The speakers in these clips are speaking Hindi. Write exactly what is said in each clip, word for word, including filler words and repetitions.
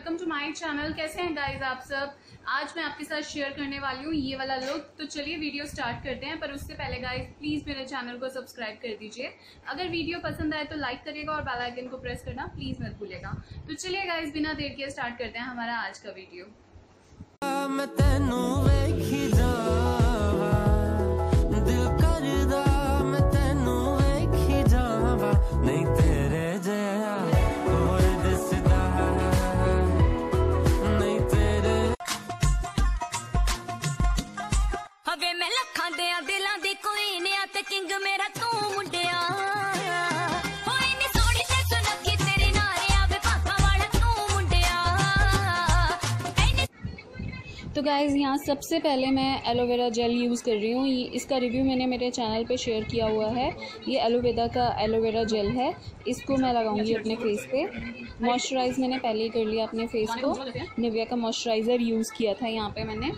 Welcome to my channel. कैसे हैं गाइस आप सब। आज मैं आपके साथ शेयर करने वाली हूँ ये वाला लुक। तो चलिए वीडियो स्टार्ट करते हैं, पर उससे पहले गाइस प्लीज मेरे चैनल को सब्सक्राइब कर दीजिए। अगर वीडियो पसंद आए तो लाइक करिएगा और बेल आइकन को प्रेस करना प्लीज मत भूलिएगा। तो चलिए गाइस बिना देर के स्टार्ट करते हैं हमारा आज का वीडियो। मैं लखा दिया दिलों दी कोई नहीं ते किंग मेरा तू मुंडिया होई नी सोड़ी ते सुनखी तेरी नारे आवे पापा वाला तू मुंडिया। तो गाइज़ यहाँ सबसे पहले मैं एलोवेरा जेल यूज़ कर रही हूँ। ये इसका रिव्यू मैंने मेरे चैनल पे शेयर किया हुआ है। ये एलोवेरा का एलोवेरा जेल है। इसको मैं लगाऊंगी अपने फेस पे। मॉइस्चराइज मैंने पहले ही कर लिया अपने फेस को। निविया का मॉइस्चराइज़र यूज़ किया था यहाँ पे मैंने।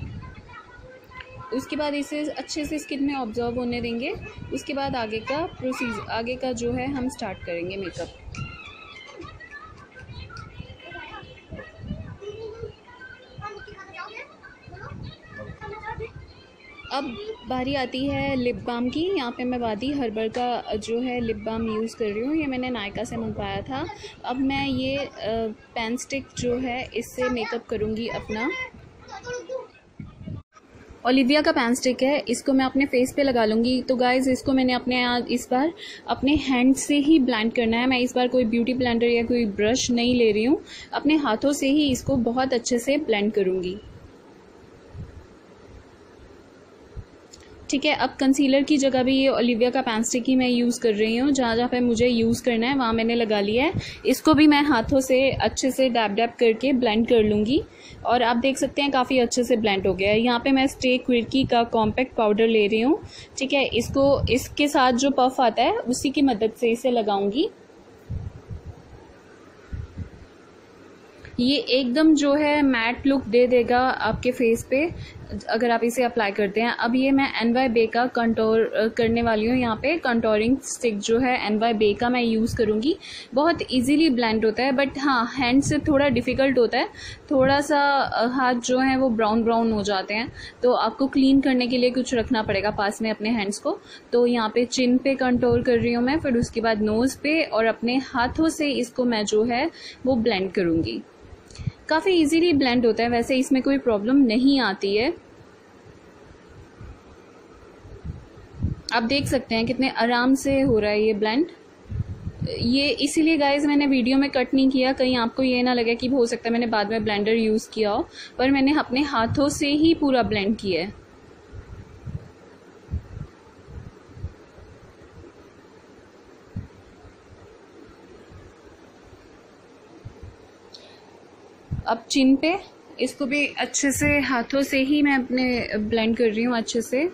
उसके बाद इसे अच्छे से स्किन में ऑब्जर्व होने देंगे। उसके बाद आगे का प्रोसीजर आगे का जो है हम स्टार्ट करेंगे मेकअप। अब बारी आती है लिप बाम की। यहाँ पे मैं वादी हर्बल का जो है लिप बाम यूज़ कर रही हूँ। ये मैंने नायका से मंगवाया था। अब मैं ये पेन स्टिक जो है इससे मेकअप करूँगी अपना। ओलिविया का पेन स्टिक है, इसको मैं अपने फेस पे लगा लूँगी। तो गाइज़ इसको मैंने अपने इस बार अपने हैंड से ही ब्लेंड करना है। मैं इस बार कोई ब्यूटी ब्लेंडर या कोई ब्रश नहीं ले रही हूँ। अपने हाथों से ही इसको बहुत अच्छे से ब्लेंड करूँगी। ठीक है। अब कंसीलर की जगह भी ये ओलिविया का पेन स्टिक ही मैं यूज़ कर रही हूँ। जहाँ जहाँ पे मुझे यूज़ करना है वहाँ मैंने लगा लिया है। इसको भी मैं हाथों से अच्छे से डैब डैब करके ब्लेंड कर लूँगी। और आप देख सकते हैं काफ़ी अच्छे से ब्लेंड हो गया है। यहाँ पे मैं स्टे क्विकी का कॉम्पैक्ट पाउडर ले रही हूँ। ठीक है। इसको इसके साथ जो पफ आता है उसी की मदद से इसे लगाऊंगी। ये एकदम जो है मैट लुक दे देगा आपके फेस पे अगर आप इसे अप्लाई करते हैं। अब ये मैं एन वाई बे का कंटोर करने वाली हूँ। यहाँ पे कंटोरिंग स्टिक जो है एन वाई बे का मैं यूज़ करूँगी। बहुत इजीली ब्लेंड होता है, बट हाँ हैंड से थोड़ा डिफ़िकल्ट होता है। थोड़ा सा हाथ जो है वो ब्राउन ब्राउन हो जाते हैं, तो आपको क्लीन करने के लिए कुछ रखना पड़ेगा पास में अपने हैंड्स को। तो यहाँ पे चिन पे कंटोर कर रही हूँ मैं, फिर उसके बाद नोज़ पे और अपने हाथों से इसको मैं जो है वो ब्लेंड करूँगी। काफ़ी इजीली ब्लेंड होता है, वैसे इसमें कोई प्रॉब्लम नहीं आती है। आप देख सकते हैं कितने आराम से हो रहा है ये ब्लेंड। ये इसीलिए गाइज मैंने वीडियो में कट नहीं किया, कहीं आपको ये ना लगे कि हो सकता है मैंने बाद में ब्लेंडर यूज़ किया हो, पर मैंने अपने हाथों से ही पूरा ब्लेंड किया है। अब चिन पे इसको भी अच्छे से हाथों से ही मैं अपने ब्लेंड कर रही हूँ अच्छे से।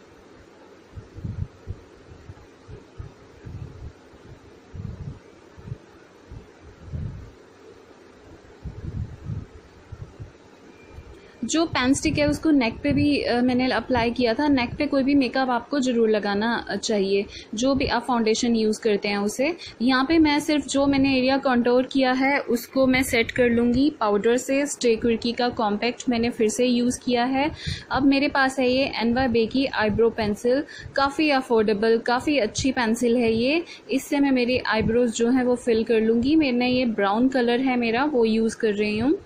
जो पेन स्टिक है उसको नेक पे भी आ, मैंने अप्लाई किया था। नेक पे कोई भी मेकअप आपको ज़रूर लगाना चाहिए, जो भी आप फाउंडेशन यूज़ करते हैं उसे। यहाँ पे मैं सिर्फ जो मैंने एरिया कंटोर किया है उसको मैं सेट कर लूँगी पाउडर से। स्टे क्विकी का कॉम्पैक्ट मैंने फिर से यूज़ किया है। अब मेरे पास है ये एन वाई बे की आईब्रो पेंसिल। काफ़ी अफोर्डेबल, काफ़ी अच्छी पेंसिल है ये। इससे मैं मेरी आईब्रोज जो है वो फिल कर लूँगी। मैंने ये ब्राउन कलर है मेरा, वो यूज़ कर रही हूँ।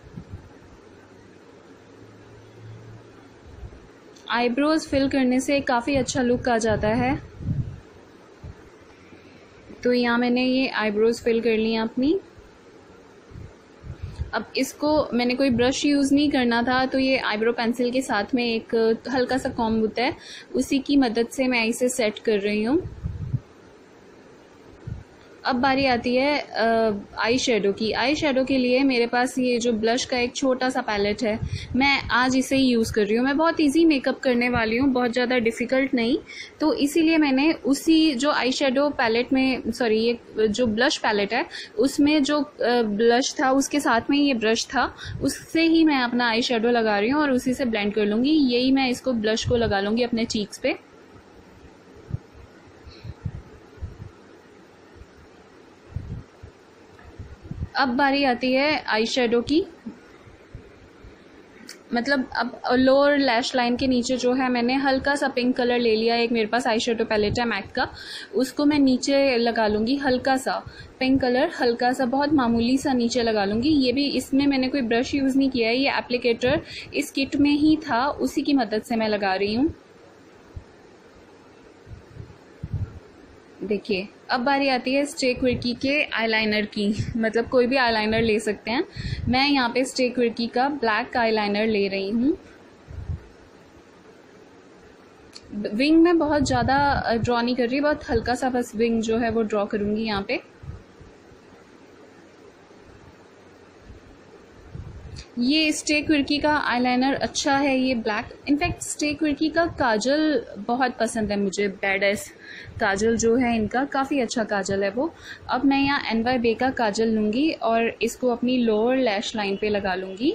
आईब्रोज फिल करने से काफ़ी अच्छा लुक आ जाता है। तो यहाँ मैंने ये आईब्रोज फिल कर ली अपनी। अब इसको मैंने कोई ब्रश यूज़ नहीं करना था, तो ये आईब्रो पेंसिल के साथ में एक हल्का सा कॉम्ब होता है, उसी की मदद से मैं इसे सेट कर रही हूँ। अब बारी आती है आई शेडो की। आई शेडो के लिए मेरे पास ये जो ब्लश का एक छोटा सा पैलेट है, मैं आज इसे ही यूज़ कर रही हूँ। मैं बहुत इजी मेकअप करने वाली हूँ, बहुत ज़्यादा डिफ़िकल्ट नहीं, तो इसीलिए मैंने उसी जो आई शेडो पैलेट में, सॉरी ये जो ब्लश पैलेट है उसमें जो ब्लश था उसके साथ में ये ब्रश था, उससे ही मैं अपना आई शेडो लगा रही हूँ और उसी से ब्लेंड कर लूँगी। यही मैं इसको ब्लश को लगा लूँगी अपने चीक्स पे। अब बारी आती है आई शेडो की। मतलब अब लोअर लैश लाइन के नीचे जो है मैंने हल्का सा पिंक कलर ले लिया। एक मेरे पास आई शेडो पैलेट है मैक का, उसको मैं नीचे लगा लूँगी। हल्का सा पिंक कलर, हल्का सा, बहुत मामूली सा नीचे लगा लूँगी। ये भी इसमें मैंने कोई ब्रश यूज़ नहीं किया है, ये एप्लीकेटर इस किट में ही था, उसी की मदद से मैं लगा रही हूँ। देखिए अब बारी आती है स्टे क्विर्की के आईलाइनर की। मतलब कोई भी आईलाइनर ले सकते हैं। मैं यहाँ पे स्टे क्विर्की का ब्लैक आईलाइनर ले रही हूँ। विंग में बहुत ज़्यादा ड्रॉ नहीं कर रही, बहुत हल्का सा बस विंग जो है वो ड्रॉ करूँगी यहाँ पे। ये स्टे क्विर्की का आईलाइनर अच्छा है, ये ब्लैक। इनफैक्ट स्टे क्विर्की का काजल बहुत पसंद है मुझे, बैड एस काजल जो है इनका काफ़ी अच्छा काजल है वो। अब मैं यहाँ एन वाई बे का काजल लूँगी और इसको अपनी लोअर लैश लाइन पे लगा लूँगी।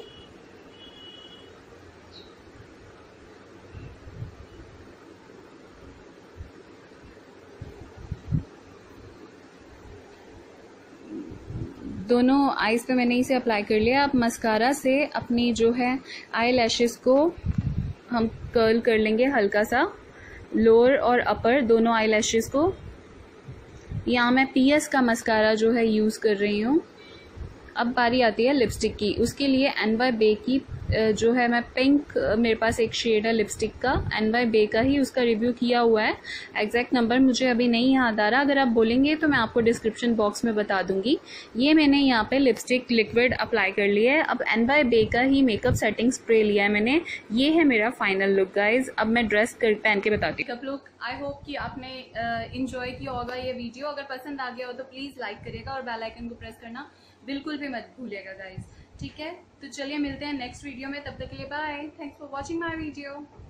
दोनों आईज पे मैंने इसे अप्लाई कर लिया। अब मस्कारा से अपनी जो है आई लैशेस को हम कर्ल कर लेंगे हल्का सा, लोअर और अपर दोनों आई लैशेस को। यहाँ मैं पी एस का मस्कारा जो है यूज़ कर रही हूँ। अब बारी आती है लिपस्टिक की। उसके लिए एन वाई बे की जो है मैं पिंक, मेरे पास एक शेड है लिपस्टिक का, एन वाई बे का ही, उसका रिव्यू किया हुआ है। एग्जैक्ट नंबर मुझे अभी नहीं याद आ रहा, अगर आप बोलेंगे तो मैं आपको डिस्क्रिप्शन बॉक्स में बता दूंगी। ये मैंने यहाँ पे लिपस्टिक लिक्विड अप्लाई कर लिया है। अब एन वाई बे का ही मेकअप सेटिंग स्प्रे लिया है मैंने। ये है मेरा फाइनल लुक गाइज। अब मैं ड्रेस कर पहन के बताती हूँ मेकअप लुक। आई होप कि आपने इंजॉय किया होगा ये वीडियो। अगर पसंद आ गया हो तो प्लीज़ लाइक करिएगा और बेल आइकन को प्रेस करना बिल्कुल भी मत भूलिएगा गाइज। ठीक है, तो चलिए मिलते हैं नेक्स्ट वीडियो में। तब तक के लिए bye. Thanks for watching my video.